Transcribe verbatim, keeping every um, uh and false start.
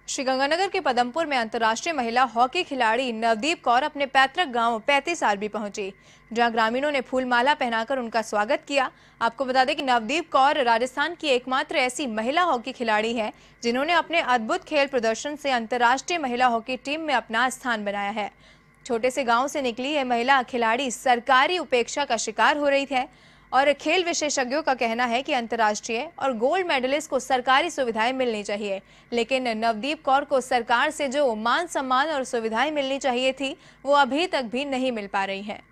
श्रीगंगानगर के पदमपुर में अंतर्राष्ट्रीय महिला हॉकी खिलाड़ी नवदीप कौर अपने पैतृक गांव पैंतीस आरबी पहुंची, जहां ग्रामीणों ने फूलमाला पहनाकर उनका स्वागत किया। आपको बता दें कि नवदीप कौर राजस्थान की एकमात्र ऐसी महिला हॉकी खिलाड़ी है जिन्होंने अपने अद्भुत खेल प्रदर्शन से अंतर्राष्ट्रीय महिला हॉकी टीम में अपना स्थान बनाया है। छोटे से गाँव से निकली यह महिला खिलाड़ी सरकारी उपेक्षा का शिकार हो रही है और खेल विशेषज्ञों का कहना है कि अंतर्राष्ट्रीय और गोल्ड मेडलिस्ट को सरकारी सुविधाएं मिलनी चाहिए, लेकिन नवदीप कौर को सरकार से जो मान सम्मान और सुविधाएं मिलनी चाहिए थी वो अभी तक भी नहीं मिल पा रही हैं।